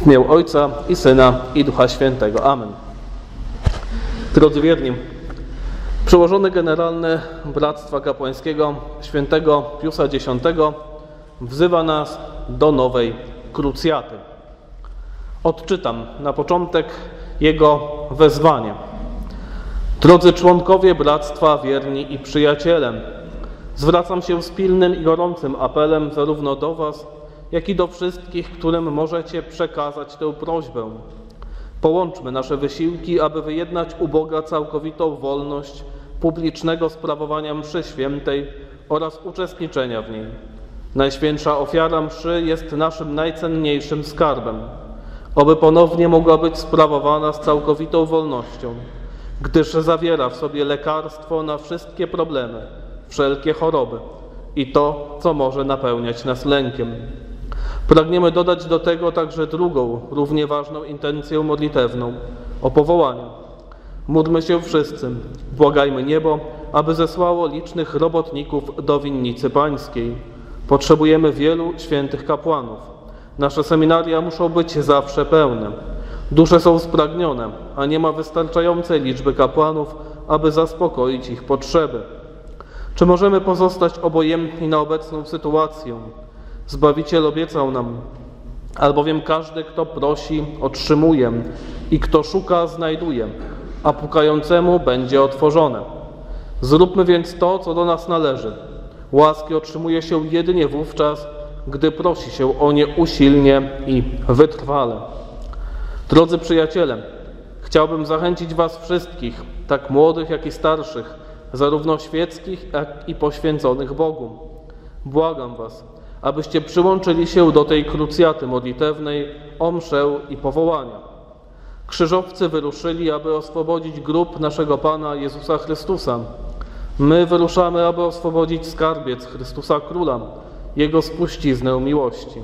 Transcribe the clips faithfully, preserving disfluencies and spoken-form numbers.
W imię Ojca i Syna i Ducha Świętego. Amen. Drodzy wierni, przełożony generalny Bractwa Kapłańskiego świętego Piusa Dziesiątego wzywa nas do nowej krucjaty. Odczytam na początek jego wezwanie. Drodzy członkowie Bractwa, wierni i przyjaciele, zwracam się z pilnym i gorącym apelem zarówno do was, jak i do wszystkich, którym możecie przekazać tę prośbę. Połączmy nasze wysiłki, aby wyjednać u Boga całkowitą wolność publicznego sprawowania mszy świętej oraz uczestniczenia w niej. Najświętsza ofiara mszy jest naszym najcenniejszym skarbem, oby ponownie mogła być sprawowana z całkowitą wolnością, gdyż zawiera w sobie lekarstwo na wszystkie problemy, wszelkie choroby i to, co może napełniać nas lękiem. Pragniemy dodać do tego także drugą, równie ważną intencję modlitewną – o powołanie. Módlmy się wszyscy, błagajmy niebo, aby zesłało licznych robotników do winnicy pańskiej. Potrzebujemy wielu świętych kapłanów. Nasze seminaria muszą być zawsze pełne. Dusze są spragnione, a nie ma wystarczającej liczby kapłanów, aby zaspokoić ich potrzeby. Czy możemy pozostać obojętni na obecną sytuację? Zbawiciel obiecał nam, albowiem każdy, kto prosi, otrzymuje i kto szuka, znajduje, a pukającemu będzie otworzone. Zróbmy więc to, co do nas należy. Łaski otrzymuje się jedynie wówczas, gdy prosi się o nie usilnie i wytrwale. Drodzy przyjaciele, chciałbym zachęcić was wszystkich, tak młodych, jak i starszych, zarówno świeckich, jak i poświęconych Bogu. Błagam was, abyście przyłączyli się do tej krucjaty modlitewnej o mszę i powołania. Krzyżowcy wyruszyli, aby oswobodzić grób naszego Pana Jezusa Chrystusa. My wyruszamy, aby oswobodzić skarbiec Chrystusa Króla, Jego spuściznę miłości.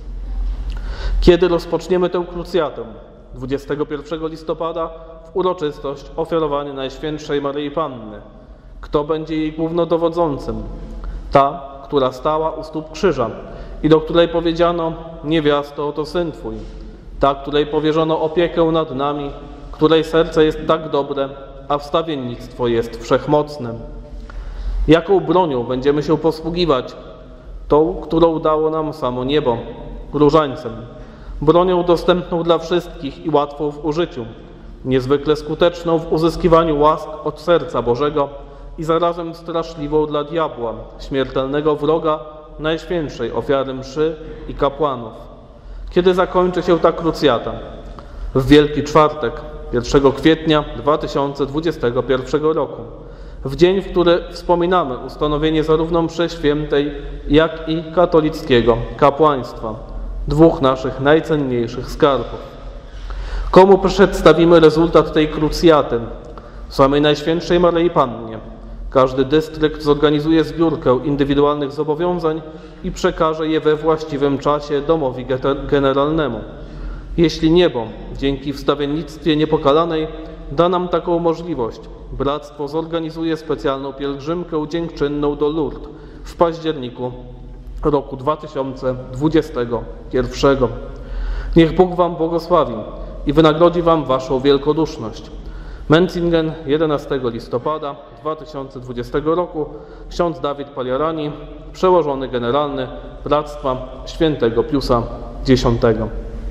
Kiedy rozpoczniemy tę krucjatę? dwudziestego pierwszego listopada w uroczystość ofiarowania Najświętszej Maryi Panny. Kto będzie jej głównodowodzącym? Ta, która stała u stóp krzyża i do której powiedziano: niewiasto, oto syn twój. Ta, której powierzono opiekę nad nami, której serce jest tak dobre, a wstawiennictwo jest wszechmocne. Jaką bronią będziemy się posługiwać? Tą, którą dało nam samo niebo, różańcem. Bronią dostępną dla wszystkich i łatwą w użyciu, niezwykle skuteczną w uzyskiwaniu łask od serca Bożego i zarazem straszliwą dla diabła, śmiertelnego wroga Najświętszej ofiary mszy i kapłanów. Kiedy zakończy się ta krucjata? W Wielki Czwartek, pierwszego kwietnia dwa tysiące dwudziestego pierwszego roku, w dzień, w który wspominamy ustanowienie zarówno mszy świętej, jak i katolickiego kapłaństwa, dwóch naszych najcenniejszych skarbów. Komu przedstawimy rezultat tej krucjaty? Samej Najświętszej Maryi Pannie. Każdy dystrykt zorganizuje zbiórkę indywidualnych zobowiązań i przekaże je we właściwym czasie domowi generalnemu. Jeśli niebo, dzięki wstawiennictwie niepokalanej, da nam taką możliwość, Bractwo zorganizuje specjalną pielgrzymkę dziękczynną do Lourdes w październiku roku dwa tysiące dwudziestego pierwszego. Niech Bóg wam błogosławi i wynagrodzi wam waszą wielkoduszność. Menzingen, jedenastego listopada dwa tysiące dwudziestego roku, ksiądz Dawid Paliarani, przełożony generalny Bractwa świętego Piusa Dziesiątego.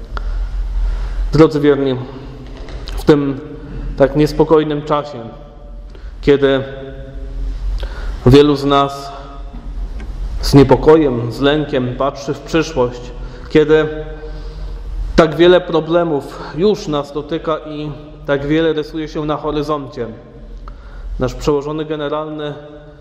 Drodzy wierni, w tym tak niespokojnym czasie, kiedy wielu z nas z niepokojem, z lękiem patrzy w przyszłość, kiedy tak wiele problemów już nas dotyka i tak wiele rysuje się na horyzoncie, nasz przełożony generalny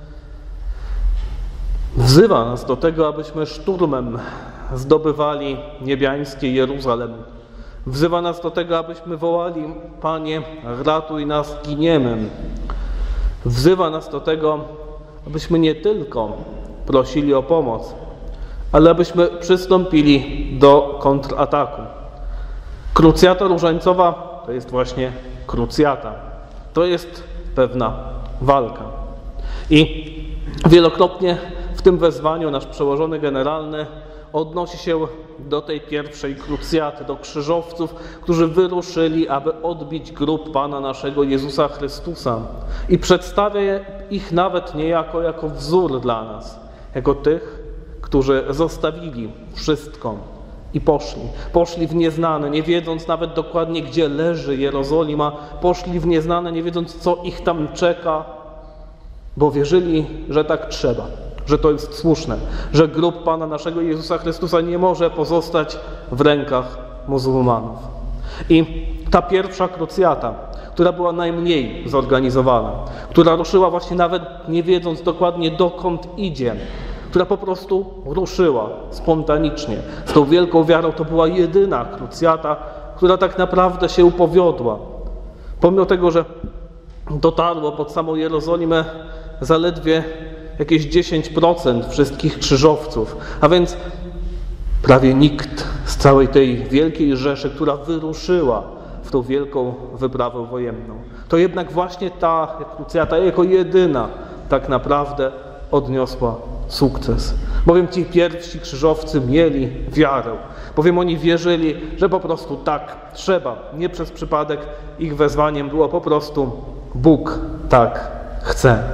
wzywa nas do tego, abyśmy szturmem zdobywali niebiańskie Jeruzalem. Wzywa nas do tego, abyśmy wołali: Panie, ratuj nas, giniemy. Wzywa nas do tego, abyśmy nie tylko prosili o pomoc, ale abyśmy przystąpili do kontrataku. Krucjata różańcowa to jest właśnie krucjata. To jest pewna walka. I wielokrotnie w tym wezwaniu nasz przełożony generalny odnosi się do tej pierwszej krucjaty, do krzyżowców, którzy wyruszyli, aby odbić grób Pana naszego Jezusa Chrystusa. I przedstawia ich nawet niejako jako wzór dla nas, jako tych, którzy zostawili wszystko i poszli. Poszli w nieznane, nie wiedząc nawet dokładnie, gdzie leży Jerozolima. Poszli w nieznane, nie wiedząc, co ich tam czeka, bo wierzyli, że tak trzeba, że to jest słuszne, że grób Pana naszego Jezusa Chrystusa nie może pozostać w rękach muzułmanów. I ta pierwsza krucjata, która była najmniej zorganizowana, która ruszyła właśnie nawet nie wiedząc dokładnie, dokąd idzie, która po prostu ruszyła spontanicznie. Z tą wielką wiarą to była jedyna krucjata, która tak naprawdę się powiodła. Pomimo tego, że dotarło pod samą Jerozolimę zaledwie jakieś dziesięć procent wszystkich krzyżowców, a więc prawie nikt z całej tej wielkiej rzeszy, która wyruszyła w tą wielką wyprawę wojenną. To jednak właśnie ta krucjata jako jedyna tak naprawdę odniosła sukces. Bowiem ci pierwsi krzyżowcy mieli wiarę, bowiem oni wierzyli, że po prostu tak trzeba. Nie przez przypadek ich wezwaniem było po prostu Bóg tak chce.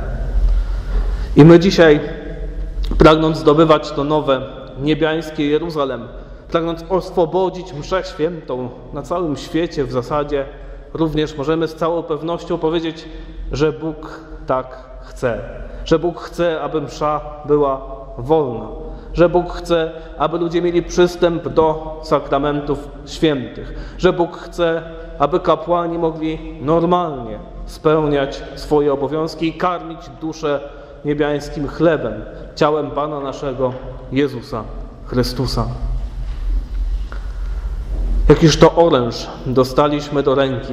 I my dzisiaj, pragnąc zdobywać to nowe niebiańskie Jeruzalem, pragnąc oswobodzić mszę świętą na całym świecie w zasadzie, również możemy z całą pewnością powiedzieć, że Bóg tak chce. Że Bóg chce, aby msza była wolna. Że Bóg chce, aby ludzie mieli przystęp do sakramentów świętych. Że Bóg chce, aby kapłani mogli normalnie spełniać swoje obowiązki i karmić duszę niebiańskim chlebem, ciałem Pana naszego Jezusa Chrystusa. Jakiż to oręż dostaliśmy do ręki,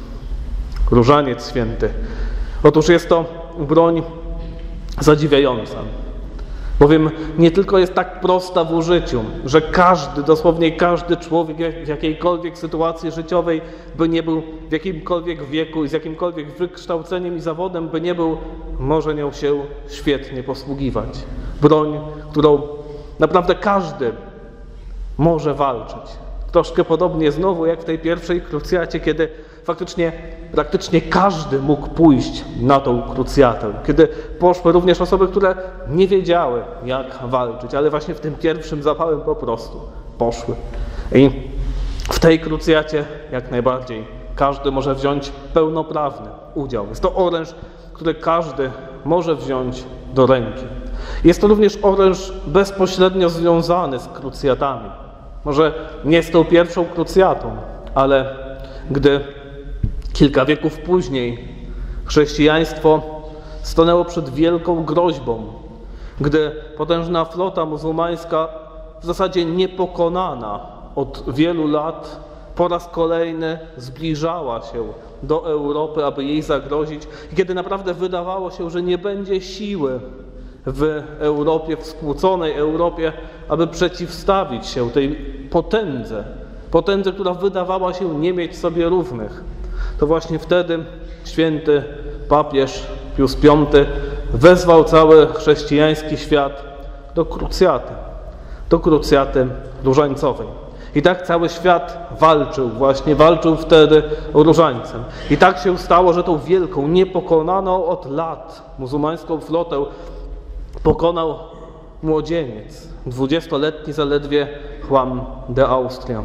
różaniec święty. Otóż jest to broń zadziwiająca, bowiem nie tylko jest tak prosta w użyciu, że każdy, dosłownie każdy człowiek w jakiejkolwiek sytuacji życiowej, by nie był w jakimkolwiek wieku i z jakimkolwiek wykształceniem i zawodem, by nie był, może nią się świetnie posługiwać. Broń, którą naprawdę każdy może walczyć. Troszkę podobnie znowu jak w tej pierwszej krucjacie, kiedy faktycznie praktycznie każdy mógł pójść na tą krucjatę. Kiedy poszły również osoby, które nie wiedziały, jak walczyć, ale właśnie w tym pierwszym zapałem po prostu poszły. I w tej krucjacie jak najbardziej każdy może wziąć pełnoprawny udział. Jest to oręż, który każdy może wziąć do ręki. Jest to również oręż bezpośrednio związany z krucjatami. Może nie z tą pierwszą krucjatą, ale gdy kilka wieków później chrześcijaństwo stanęło przed wielką groźbą, gdy potężna flota muzułmańska, w zasadzie niepokonana od wielu lat, po raz kolejny zbliżała się do Europy, aby jej zagrozić, i kiedy naprawdę wydawało się, że nie będzie siły w Europie, w skłóconej Europie, aby przeciwstawić się tej potędze, potędze, która wydawała się nie mieć sobie równych, to właśnie wtedy święty papież Pius Piąty wezwał cały chrześcijański świat do krucjaty, do krucjaty różańcowej. I tak cały świat walczył, właśnie walczył wtedy różańcem. I tak się stało, że tą wielką, niepokonaną od lat muzułmańską flotę pokonał młodzieniec, dwudziestoletni zaledwie Juan de Austria.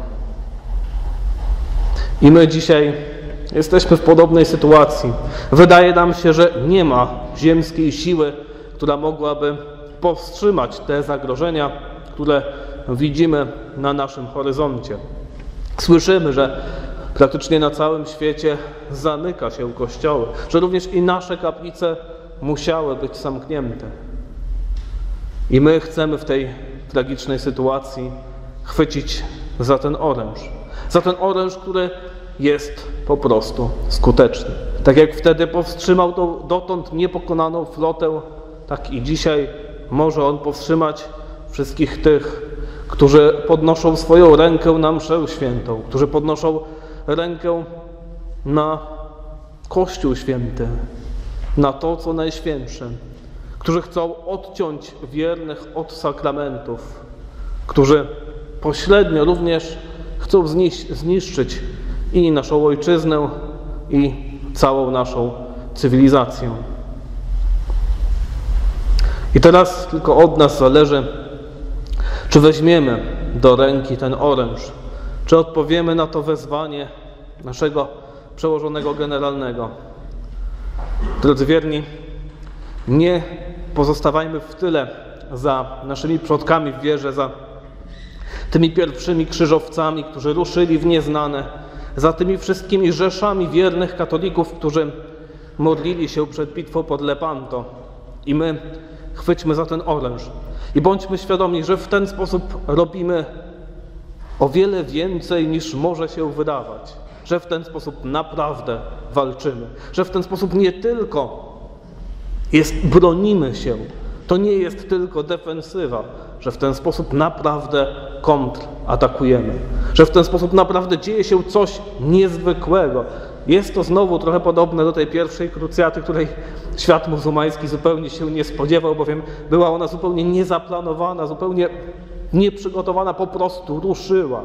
I my dzisiaj jesteśmy w podobnej sytuacji. Wydaje nam się, że nie ma ziemskiej siły, która mogłaby powstrzymać te zagrożenia, które widzimy na naszym horyzoncie. Słyszymy, że praktycznie na całym świecie zamyka się kościoły, że również i nasze kaplice musiały być zamknięte. I my chcemy w tej tragicznej sytuacji chwycić za ten oręż. Za ten oręż, który jest po prostu skuteczny. Tak jak wtedy powstrzymał tą dotąd niepokonaną flotę, tak i dzisiaj może on powstrzymać wszystkich tych, którzy podnoszą swoją rękę na mszę świętą, którzy podnoszą rękę na Kościół Święty, na to, co najświętsze, którzy chcą odciąć wiernych od sakramentów, którzy pośrednio również chcą zniszczyć i naszą ojczyznę, i całą naszą cywilizację. I teraz tylko od nas zależy, czy weźmiemy do ręki ten oręż, czy odpowiemy na to wezwanie naszego przełożonego generalnego. Drodzy wierni, nie pozostawajmy w tyle za naszymi przodkami w wierze, za tymi pierwszymi krzyżowcami, którzy ruszyli w nieznane, za tymi wszystkimi rzeszami wiernych katolików, którzy modlili się przed bitwą pod Lepanto. I my chwyćmy za ten oręż i bądźmy świadomi, że w ten sposób robimy o wiele więcej, niż może się wydawać, że w ten sposób naprawdę walczymy, że w ten sposób nie tylko jest, bronimy się, to nie jest tylko defensywa, że w ten sposób naprawdę kontratakujemy, że w ten sposób naprawdę dzieje się coś niezwykłego. Jest to znowu trochę podobne do tej pierwszej krucjaty, której świat muzułmański zupełnie się nie spodziewał, bowiem była ona zupełnie niezaplanowana, zupełnie nieprzygotowana, po prostu ruszyła.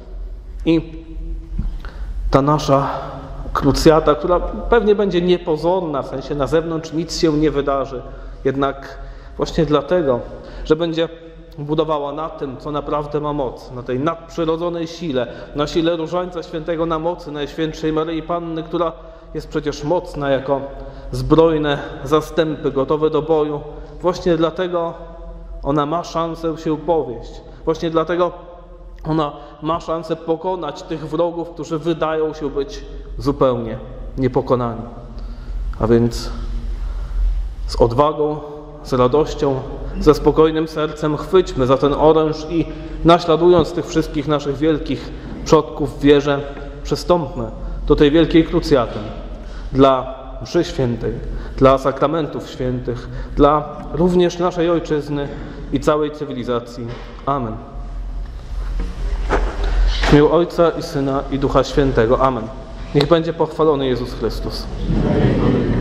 I ta nasza krucjata, która pewnie będzie niepozorna, w sensie na zewnątrz nic się nie wydarzy, jednak właśnie dlatego, że będzie budowała na tym, co naprawdę ma moc, na tej nadprzyrodzonej sile, na sile Różańca Świętego, na mocy Najświętszej Maryi Panny, która jest przecież mocna jako zbrojne zastępy gotowe do boju. Właśnie dlatego ona ma szansę się powieść. Właśnie dlatego ona ma szansę pokonać tych wrogów, którzy wydają się być zupełnie niepokonani. A więc z odwagą, z radością, ze spokojnym sercem chwyćmy za ten oręż i naśladując tych wszystkich naszych wielkich przodków w wierze, przystąpmy do tej wielkiej krucjaty dla mszy świętej, dla sakramentów świętych, dla również naszej ojczyzny i całej cywilizacji. Amen. W imię Ojca i Syna i Ducha Świętego. Amen. Niech będzie pochwalony Jezus Chrystus.